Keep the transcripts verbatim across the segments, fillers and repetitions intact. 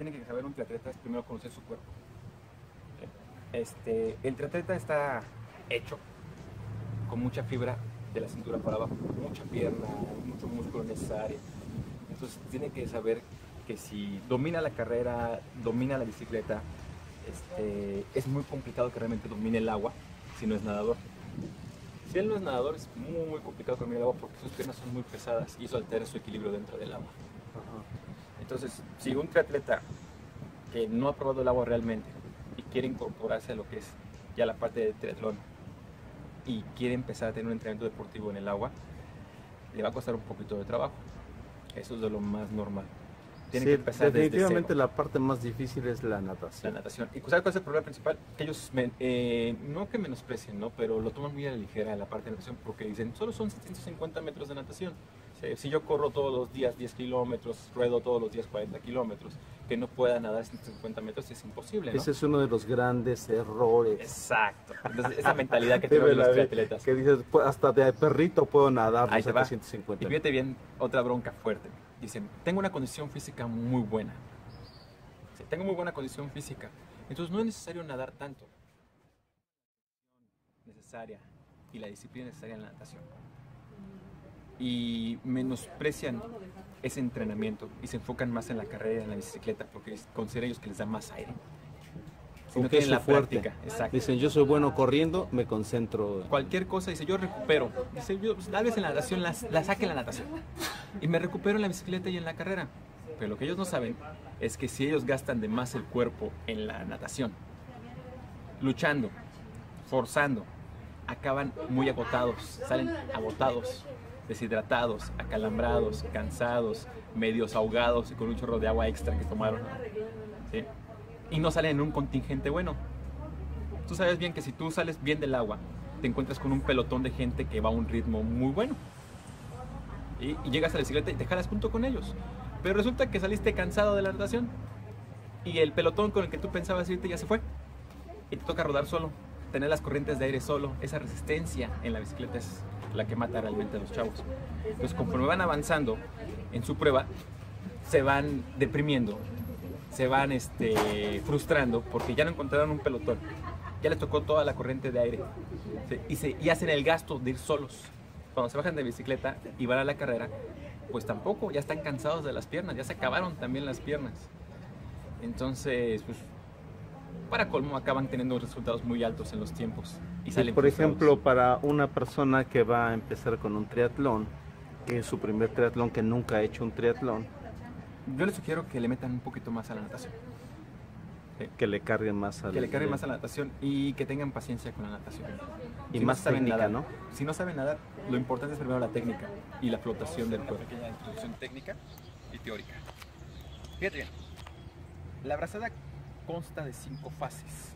tiene que saber un triatleta es primero conocer su cuerpo. Este, el triatleta está hecho con mucha fibra de la cintura para abajo, mucha pierna, mucho músculo necesario. Entonces tiene que saber que si domina la carrera, domina la bicicleta, este, es muy complicado que realmente domine el agua si no es nadador. Si él no es nadador, es muy, muy complicado que domine el agua porque sus piernas son muy pesadas y eso altera su equilibrio dentro del agua. Entonces, si un triatleta que no ha probado el agua realmente y quiere incorporarse a lo que es ya la parte de triatlón y quiere empezar a tener un entrenamiento deportivo en el agua, le va a costar un poquito de trabajo. Eso es de lo más normal. Tiene Sí, que empezar definitivamente desde cero. la parte más difícil es la natación. La natación. ¿Y sabes cuál es el problema principal? Que ellos, me, eh, no que menosprecien, ¿no? Pero lo toman muy a la ligera la parte de natación porque dicen, solo son setecientos cincuenta metros de natación. O sea, si yo corro todos los días diez kilómetros, ruedo todos los días cuarenta kilómetros, que no pueda nadar ciento cincuenta metros es imposible, ¿no? Ese es uno de los grandes errores. Exacto. Entonces, esa mentalidad que Sí, tienen los ¿verdad? triatletas. Que dices, pues, hasta de perrito puedo nadar Ahí los te va. setecientos cincuenta. Y fíjate bien, otra bronca fuerte. Dicen, tengo una condición física muy buena. Sí, tengo muy buena condición física. Entonces no es necesario nadar tanto. Necesaria y la disciplina necesaria en la natación. Y menosprecian ese entrenamiento y se enfocan más en la carrera y en la bicicleta porque consideran ellos que les da más aire. Si no Aunque tienen es la su fuerte. práctica, exacto. Dicen, yo soy bueno corriendo, me concentro. Cualquier cosa, dice, yo recupero. Dice, yo pues, tal vez en la natación la, la saque en la natación. Y me recupero en la bicicleta y en la carrera. Pero lo que ellos no saben es que si ellos gastan de más el cuerpo en la natación, luchando, forzando, acaban muy agotados, salen agotados, deshidratados, acalambrados, cansados, medios ahogados y con un chorro de agua extra que tomaron. ¿Sí? Y no salen en un contingente bueno. Tú sabes bien que si tú sales bien del agua, te encuentras con un pelotón de gente que va a un ritmo muy bueno. Y, y llegas a la bicicleta y te jalas junto con ellos. Pero resulta que saliste cansado de la natación y el pelotón con el que tú pensabas irte ya se fue. Y te toca rodar solo, tener las corrientes de aire solo. Esa resistencia en la bicicleta es la que mata realmente a los chavos. Entonces, conforme van avanzando en su prueba, se van deprimiendo, se van este, frustrando porque ya no encontraron un pelotón. Ya les tocó toda la corriente de aire. ¿Sí? Y, se, y hacen el gasto de ir solos. Cuando se bajan de bicicleta y van a la carrera, pues tampoco, ya están cansados de las piernas, ya se acabaron también las piernas. Entonces, pues, para colmo, acaban teniendo resultados muy altos en los tiempos. Y Sí, salen por frustrados. ejemplo, para una persona que va a empezar con un triatlón, que es su primer triatlón, que nunca ha hecho un triatlón, Yo les sugiero que le metan un poquito más a la natación. Sí. que le carguen más al... Que le carguen más a la natación y que tengan paciencia con la natación. Y Si más no saben técnica, nadar, ¿no? Si no saben nadar, lo importante es primero la técnica y la flotación del cuerpo. Una pequeña introducción técnica y teórica. Fíjate bien, la brazada consta de cinco fases.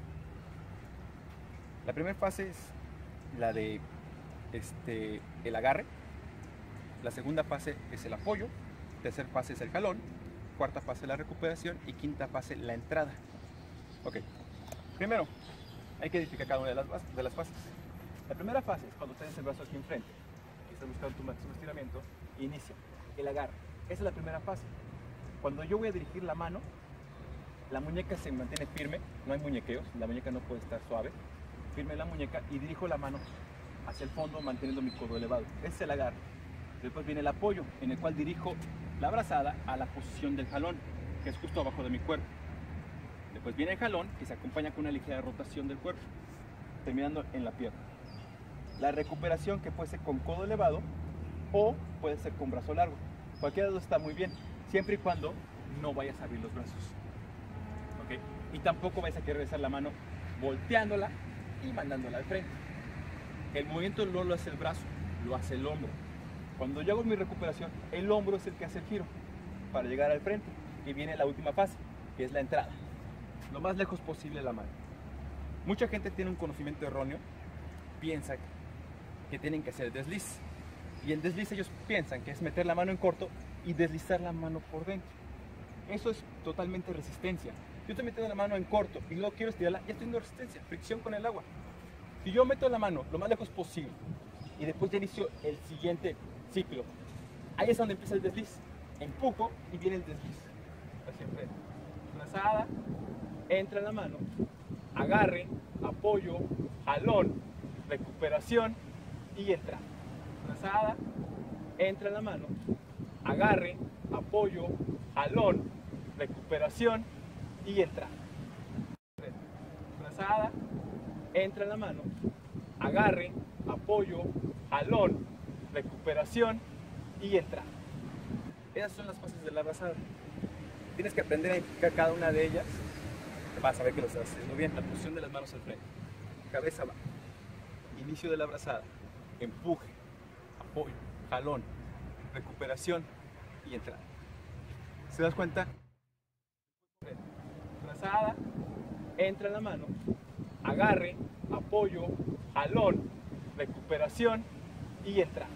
La primera fase es la de este, el agarre. La segunda fase es el apoyo. Tercera fase es el jalón. Cuarta fase la recuperación y quinta fase la entrada. Ok, primero hay que identificar cada una de las, de las fases. La primera fase es cuando tienes el brazo aquí enfrente y estás buscando tu máximo estiramiento, inicia el agarre. Esa es la primera fase. Cuando yo voy a dirigir la mano, la muñeca se mantiene firme, no hay muñequeos, la muñeca no puede estar suave, firme la muñeca y dirijo la mano hacia el fondo manteniendo mi codo elevado. Ese es el agarre. Después viene el apoyo, en el cual dirijo la brazada a la posición del jalón, que es justo abajo de mi cuerpo. Después viene el jalón, que se acompaña con una ligera rotación del cuerpo, terminando en la pierna. La recuperación, que puede ser con codo elevado o puede ser con brazo largo. Cualquiera de los dos está muy bien, siempre y cuando no vayas a abrir los brazos. ¿Okay? Y tampoco vayas a querer regresar la mano volteándola y mandándola al frente. El movimiento no lo hace el brazo, lo hace el hombro. Cuando yo hago mi recuperación, el hombro es el que hace el giro para llegar al frente. Y viene la última fase, que es la entrada. Lo más lejos posible de la mano. Mucha gente tiene un conocimiento erróneo, piensa que tienen que hacer desliz. Y el desliz ellos piensan que es meter la mano en corto y deslizar la mano por dentro. Eso es totalmente resistencia. Yo estoy metiendo la mano en corto y luego quiero estirarla, ya estoy teniendo resistencia, fricción con el agua. Si yo meto la mano lo más lejos posible y después ya inicio el siguiente ciclo, ahí es donde empieza el desliz. Empujo y viene el desliz hacia enfrente. Una brazada, entra la mano, agarre, apoyo, jalón, recuperación y entra. Brazada, entra la mano, agarre, apoyo, jalón, recuperación y entra. Brazada, entra la mano, agarre, apoyo, jalón, recuperación y entra. Esas son las fases de la brazada. Tienes que aprender a identificar cada una de ellas. Vas a ver que lo estás haciendo bien. La posición de las manos al frente, cabeza abajo, inicio de la brazada, empuje, apoyo, jalón, recuperación y entrada. ¿Se das cuenta? Brazada, entra la mano, agarre, apoyo, jalón, recuperación y entra.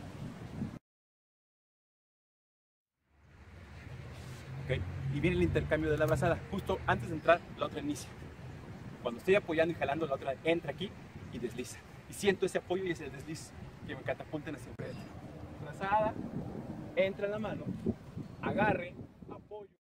Okay. Y viene el intercambio de la brazada. Justo antes de entrar, la otra inicia. Cuando estoy apoyando y jalando, la otra entra aquí y desliza. Y siento ese apoyo y ese desliz que me catapulten hacia enfrente. Brazada, entra la mano, agarre, apoyo.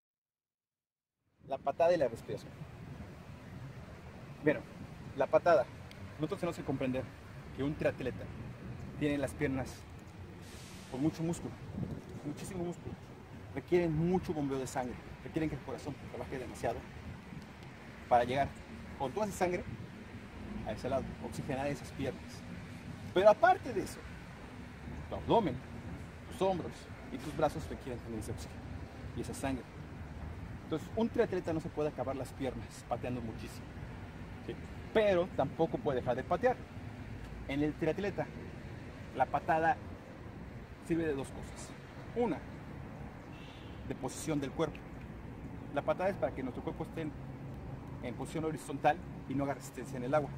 La patada y la respiración. Bueno, la patada. Nosotros tenemos que comprender que un triatleta tiene las piernas con mucho músculo, muchísimo músculo. Requieren mucho bombeo de sangre, requieren que el corazón trabaje demasiado para llegar con toda esa sangre a ese lado, oxigenar esas piernas. Pero aparte de eso, tu abdomen, tus hombros y tus brazos requieren también ese oxígeno y esa sangre. Entonces, un triatleta no se puede acabar las piernas pateando muchísimo, ¿sí? Pero tampoco puede dejar de patear. En el triatleta, la patada sirve de dos cosas. Una, de posición del cuerpo. La patada es para que nuestro cuerpo esté en, en posición horizontal y no haga resistencia en el agua.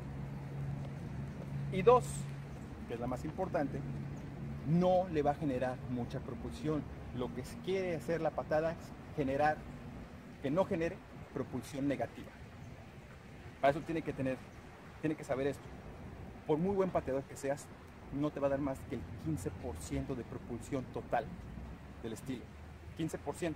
Y dos, que es la más importante, no le va a generar mucha propulsión. Lo que quiere hacer la patada es generar, que no genere propulsión negativa. Para eso tiene que tener, tiene que saber esto. Por muy buen pateador que seas, no te va a dar más que el quince por ciento de propulsión total del estilo. quince por ciento.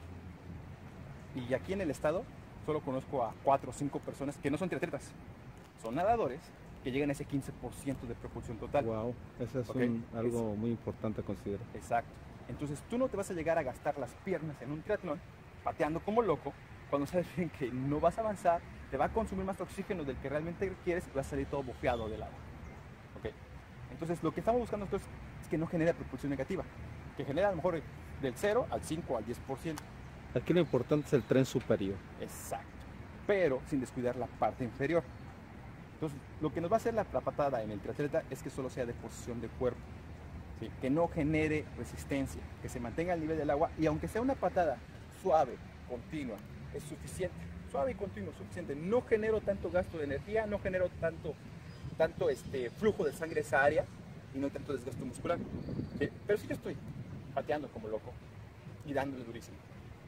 Y aquí en el estado solo conozco a cuatro o cinco personas que no son triatletas, son nadadores que llegan a ese quince por ciento de propulsión total. Wow, eso es ¿Okay? un, algo es, muy importante a considerar. Exacto. Entonces tú no te vas a llegar a gastar las piernas en un triatlón pateando como loco cuando sabes bien que no vas a avanzar, te va a consumir más oxígeno del que realmente quieres y vas a salir todo bofeado del agua. ¿Okay? Entonces lo que estamos buscando nosotros es que no genere propulsión negativa, que genera a lo mejor del cero al cinco al diez por ciento. Aquí lo importante es el tren superior. Exacto, pero sin descuidar la parte inferior. Entonces, lo que nos va a hacer la, la patada en el triatleta es que solo sea de posición de cuerpo, ¿sí? Que no genere resistencia, que se mantenga al nivel del agua y aunque sea una patada suave, continua, es suficiente. Suave y continua, suficiente. No genero tanto gasto de energía, no genero tanto, tanto este, flujo de sangre a esa área y no hay tanto desgaste muscular. ¿Sí? Pero sí yo estoy pateando como loco y dándole durísimo.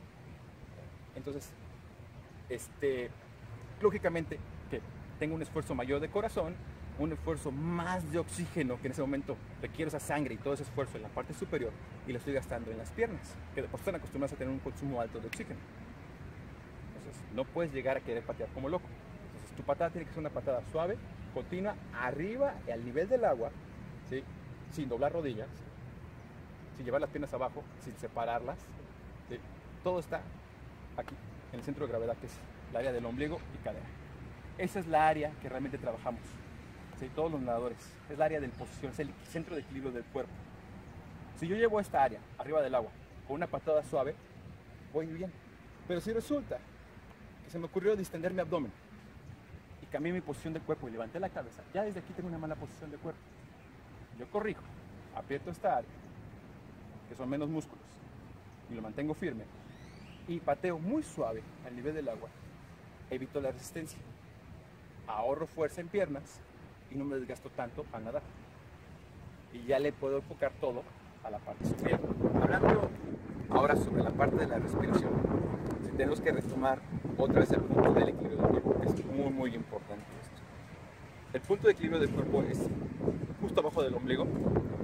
Entonces, este, lógicamente, que tengo un esfuerzo mayor de corazón, un esfuerzo más de oxígeno, que en ese momento requiero esa sangre y todo ese esfuerzo en la parte superior, y lo estoy gastando en las piernas, que de por sí están acostumbradas a tener un consumo alto de oxígeno. Entonces, no puedes llegar a querer patear como loco. Entonces, tu patada tiene que ser una patada suave, continua, arriba y al nivel del agua, ¿sí? Sin doblar rodillas, sin llevar las piernas abajo, sin separarlas, ¿sí? Todo está aquí, en el centro de gravedad, que es el área del ombligo y cadera. Esa es la área que realmente trabajamos, ¿sí? Todos los nadadores, es la área de posición, es el centro de equilibrio del cuerpo. Si yo llevo esta área arriba del agua con una patada suave, voy bien. Pero si resulta que se me ocurrió distender mi abdomen y cambié mi posición del cuerpo y levanté la cabeza, ya desde aquí tengo una mala posición de cuerpo. Yo corrijo, aprieto esta área, que son menos músculos, y lo mantengo firme, y pateo muy suave al nivel del agua, evito la resistencia, ahorro fuerza en piernas y no me desgasto tanto al nadar. Y ya le puedo enfocar todo a la parte superior. Hablando ahora sobre la parte de la respiración, si tenemos que retomar otra vez el punto del equilibrio del cuerpo, que es muy muy importante esto. El punto de equilibrio del cuerpo es justo abajo del ombligo,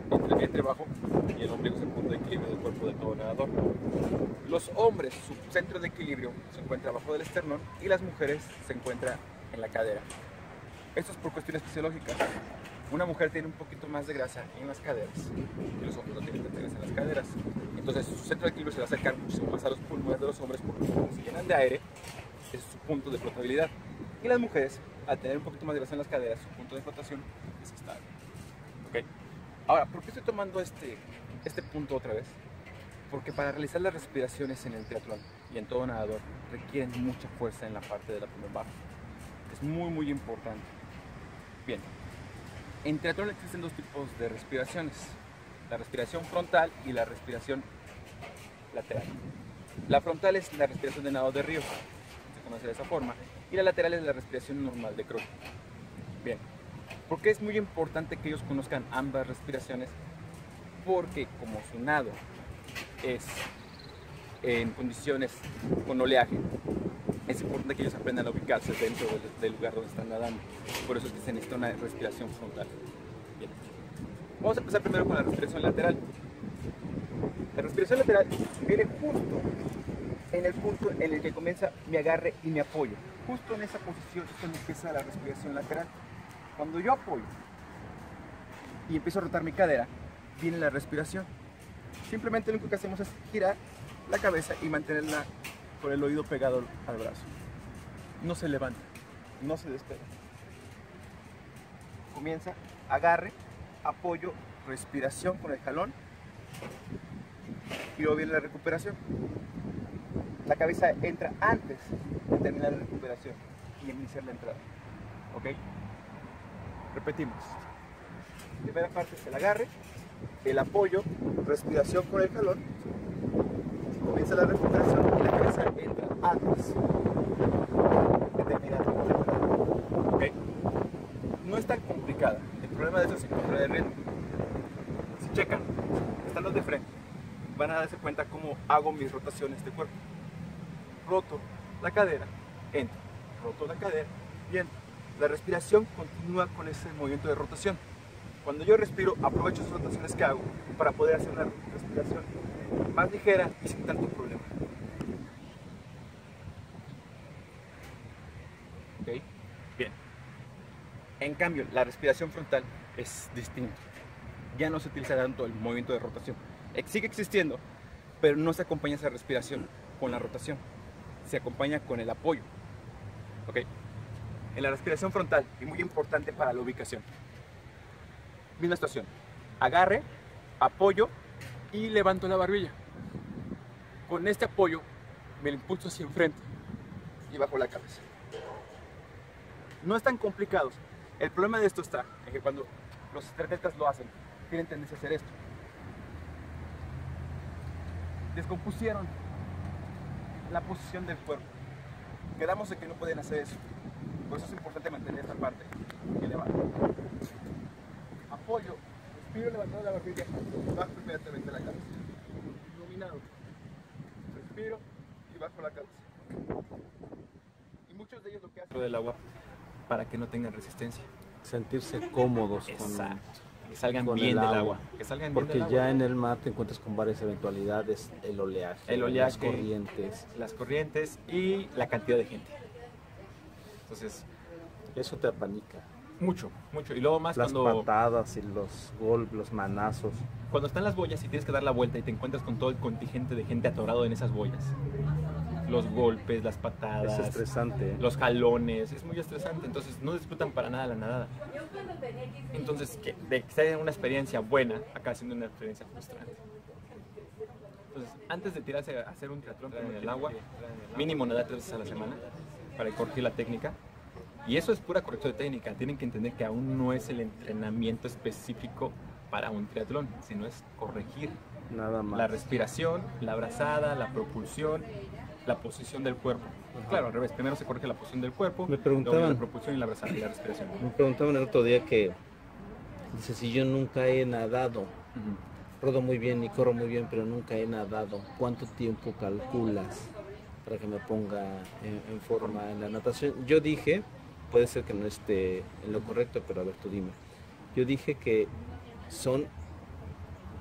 entre el vientre bajo y el ombligo es el punto de equilibrio del cuerpo de todo nadador. Los hombres, su centro de equilibrio se encuentra abajo del esternón y las mujeres se encuentran en la cadera. Esto es por cuestiones fisiológicas. Una mujer tiene un poquito más de grasa en las caderas y los hombres no tienen tanta grasa en las caderas. Entonces su centro de equilibrio se va a acercar muchísimo más a los pulmones de los hombres porque como se llenan de aire, es su punto de flotabilidad. Y las mujeres, al tener un poquito más de grasa en las caderas, su punto de flotación es estable. ¿Okay? Ahora, ¿por qué estoy tomando este, este punto otra vez? Porque para realizar las respiraciones en el triatlón y en todo nadador requieren mucha fuerza en la parte del abdomen bajo. Es muy muy importante. Bien, en triatlón existen dos tipos de respiraciones. La respiración frontal y la respiración lateral. La frontal es la respiración de nado de río, se conoce de esa forma, y la lateral es la respiración normal de croc. Bien, ¿por qué es muy importante que ellos conozcan ambas respiraciones? Porque como su nado es en condiciones con oleaje, es importante que ellos aprendan a ubicarse dentro del, del lugar donde están nadando. Por eso es que se necesita una respiración frontal. Bien. Vamos a empezar primero con la respiración lateral. La respiración lateral viene justo en el punto en el que comienza mi agarre y mi apoyo. Justo en esa posición es cuando empieza la respiración lateral. Cuando yo apoyo y empiezo a rotar mi cadera, viene la respiración. Simplemente lo único que hacemos es girar la cabeza y mantenerla con el oído pegado al brazo. No se levanta, no se despega. Comienza, agarre, apoyo, respiración con el jalón y luego viene la recuperación. La cabeza entra antes de terminar la recuperación y iniciar la entrada. ¿Ok? Repetimos. Primera parte es el agarre, el apoyo, respiración con el jalón, comienza la recuperación y la cabeza entra antes de terminar la recuperación. ¿Ok? No es tan complicada. El problema de eso es encontrar el ritmo. Si checan, están los de frente, van a darse cuenta cómo hago mis rotaciones de cuerpo. Roto la cadera, entro, roto la cadera y entro. La respiración continúa con ese movimiento de rotación. Cuando yo respiro, aprovecho esas rotaciones que hago para poder hacer una respiración más ligera y sin tanto problema. ¿Ok? Bien. En cambio, la respiración frontal es distinta. Ya no se utiliza tanto el movimiento de rotación. Sigue existiendo, pero no se acompaña esa respiración con la rotación. Se acompaña con el apoyo. ¿Ok? En la respiración frontal, y muy importante para la ubicación. Misma situación. Agarre, apoyo y levanto la barbilla. Con este apoyo me impulso hacia enfrente y bajo la cabeza. No están complicados. El problema de esto está en que cuando los atletas lo hacen, tienen tendencia a hacer esto. Descompusieron la posición del cuerpo. Quedamos en que no pueden hacer eso. Por eso es importante mantener esta parte elevada. Apoyo, respiro levantando la barbilla, bajo inmediatamente la cabeza. Dominado. Respiro y bajo la cabeza. Y muchos de ellos lo que hacen del agua para que no tengan resistencia. Sentirse cómodos con, que salgan con bien el del agua. agua. Que salgan Porque bien del ya agua. en el mar te encuentras con varias eventualidades, el oleaje, el oleaje, las corrientes. Las corrientes y la cantidad de gente. Entonces, eso te apanica. Mucho, mucho. Y luego más las cuando... patadas y los golpes, los manazos. Cuando están las boyas y tienes que dar la vuelta y te encuentras con todo el contingente de gente atorado en esas boyas. Los golpes, las patadas, es estresante, ¿eh? Los jalones, es muy estresante. Entonces no disfrutan para nada la nadada. Entonces, que, de que sea una experiencia buena, acaba siendo una experiencia frustrante. Entonces, antes de tirarse a hacer un triatlón en el agua, mínimo nadar tres veces a la semana para corregir la técnica. Y eso es pura corrección de técnica. Tienen que entender que aún no es el entrenamiento específico para un triatlón, sino es corregir nada más la respiración, la brazada, la propulsión, la posición del cuerpo. Ajá. Claro, al revés. Primero se corrige la posición del cuerpo, me preguntaban, luego la propulsión y la brazada y la respiración. Me preguntaban el otro día que, dice, si yo nunca he nadado, uh-huh. rodo muy bien y corro muy bien, pero nunca he nadado, ¿cuánto tiempo calculas para que me ponga en, en forma en la natación? Yo dije, puede ser que no esté en lo correcto, pero a ver, tú dime. Yo dije que son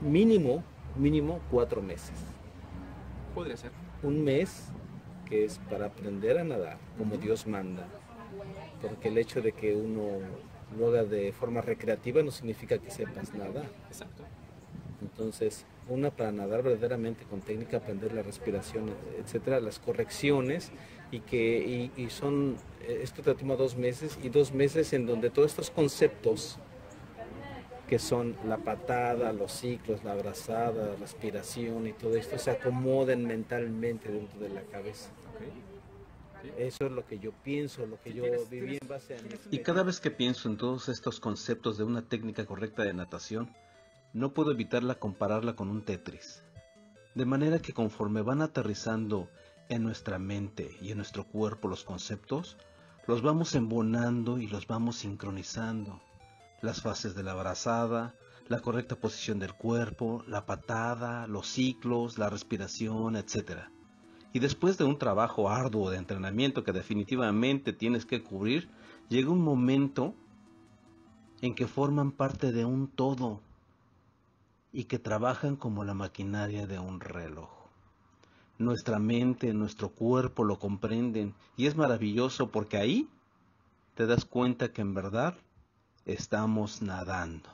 mínimo, mínimo cuatro meses. Podría ser. Un mes que es para aprender a nadar como Dios manda, porque el hecho de que uno lo haga de forma recreativa no significa que sepas nadar. Exacto. Entonces, una para nadar verdaderamente con técnica, aprender la respiración, etcétera, las correcciones, y que y, y son, esto te toma dos meses, y dos meses en donde todos estos conceptos que son la patada, los ciclos, la abrazada, la respiración y todo esto se acomoden mentalmente dentro de la cabeza. Okay. Sí. Eso es lo que yo pienso, lo que Sí, yo tienes, viví tienes, en base a mi... Y cada vez que pienso en todos estos conceptos de una técnica correcta de natación, no puedo evitarla compararla con un Tetris. De manera que conforme van aterrizando en nuestra mente y en nuestro cuerpo los conceptos, los vamos embonando y los vamos sincronizando. Las fases de la brazada, la correcta posición del cuerpo, la patada, los ciclos, la respiración, etcétera. Y después de un trabajo arduo de entrenamiento que definitivamente tienes que cubrir, llega un momento en que forman parte de un todo y que trabajan como la maquinaria de un reloj. Nuestra mente, nuestro cuerpo lo comprenden y es maravilloso porque ahí te das cuenta que en verdad estamos nadando.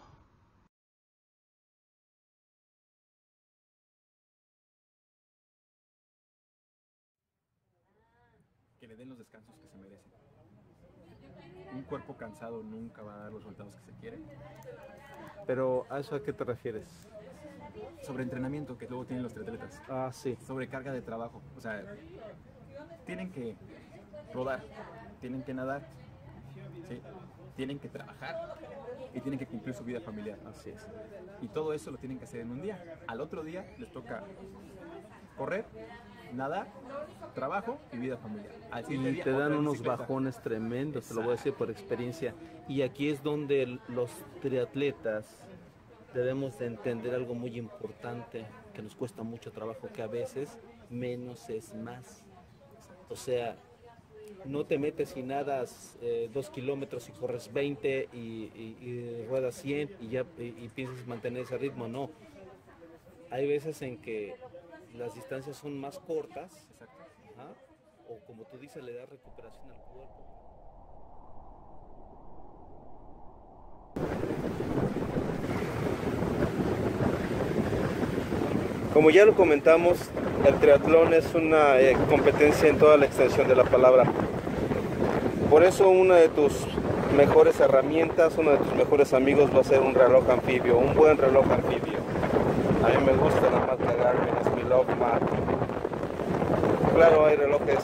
Que le den los descansos que se merecen. Un cuerpo cansado nunca va a dar los resultados que se quieren. Pero, ¿a eso a qué te refieres? Sobre entrenamiento que luego tienen los triatletas. Ah, sí. Sobre carga de trabajo. O sea, tienen que rodar, tienen que nadar, ¿sí? Tienen que trabajar y tienen que cumplir su vida familiar. Así es. Y todo eso lo tienen que hacer en un día. Al otro día les toca correr, nadar, trabajo y vida familiar. Al Y siguiente día, te dan otra unos bicicleta. bajones tremendos, te lo voy a decir por experiencia. Y aquí es donde el- los triatletas debemos de entender algo muy importante, que nos cuesta mucho trabajo, que a veces menos es más. O sea, no te metes y nadas eh, dos kilómetros y corres veinte y, y- y ruedas cien y ya y, y piensas mantener ese ritmo. No. Hay veces en que las distancias son más cortas. Exacto. Ajá. O como tú dices, le da recuperación al cuerpo. Como ya lo comentamos, el triatlón es una eh, competencia en toda la extensión de la palabra. Por eso una de tus mejores herramientas, uno de tus mejores amigos va a ser un reloj anfibio, un buen reloj anfibio. A mí me gusta la marca Garmin, es mi Logmark. Claro, hay relojes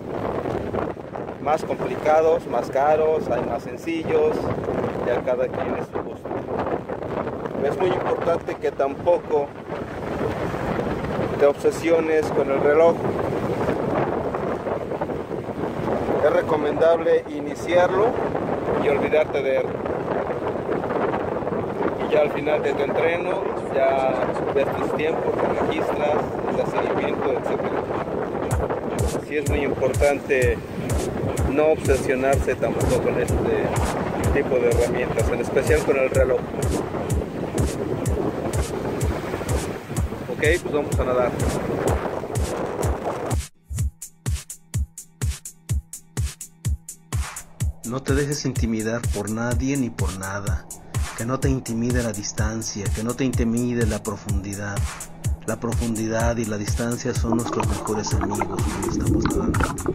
más complicados, más caros, hay más sencillos, y a cada quien es su gusto. Es muy importante que tampoco te obsesiones con el reloj. Es recomendable iniciarlo y olvidarte de él. Y ya al final de tu entreno, ya ves tus tiempos, te registras, das seguimiento, etcétera. Sí es muy importante no obsesionarse tampoco con este tipo de herramientas, en especial con el reloj. Ok, pues vamos a nadar. No te dejes intimidar por nadie ni por nada. Que no te intimide la distancia, que no te intimide la profundidad. La profundidad y la distancia son nuestros mejores amigos cuando estamos nadando.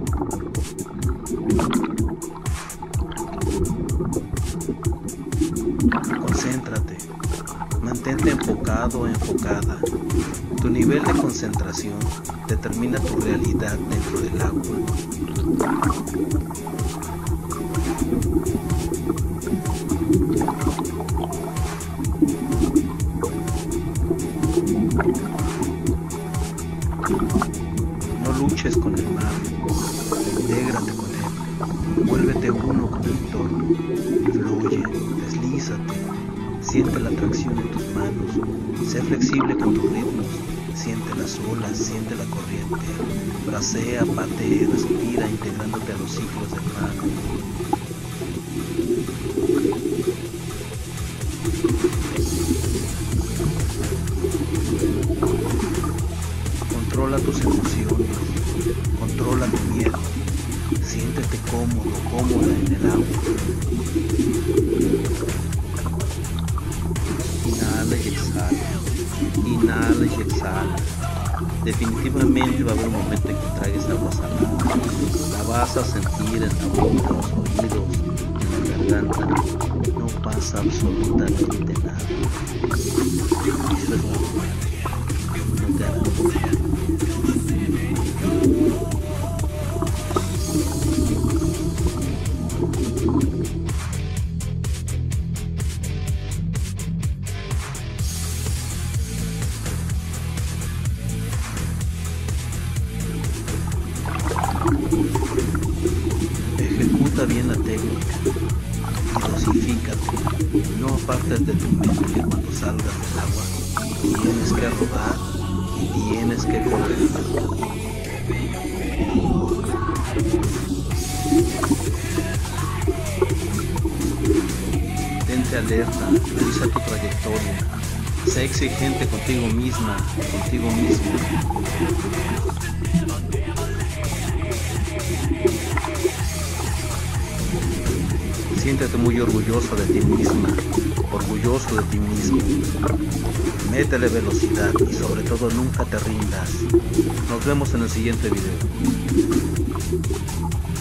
Concéntrate, mantente enfocado o enfocada. Tu nivel de concentración determina tu realidad dentro del agua. No luches con el mar, intégrate con él, vuélvete uno con el entorno, fluye, deslízate, siente la atracción en tus manos, sé flexible con tus ritmos, siente las olas, siente la corriente, bracea, patea, respira integrándote a los ciclos del mar. cómodo, cómoda en el agua. Inhala y exhala. Inhala y exhala. Definitivamente va a haber un momento en que tragues agua salada. La vas a sentir en la boca, en los oídos, en la garganta. No pasa absolutamente nada. Eso es normal. No te hará. Ejecuta bien la técnica y dosifícate. No apartes de tu mente que cuando salgas del agua tienes que rodar y tienes que correr. Tente alerta, revisa tu trayectoria. Sé exigente contigo misma, contigo mismo. Siéntete muy orgulloso de ti misma, orgulloso de ti mismo. Métele velocidad y sobre todo nunca te rindas. Nos vemos en el siguiente video.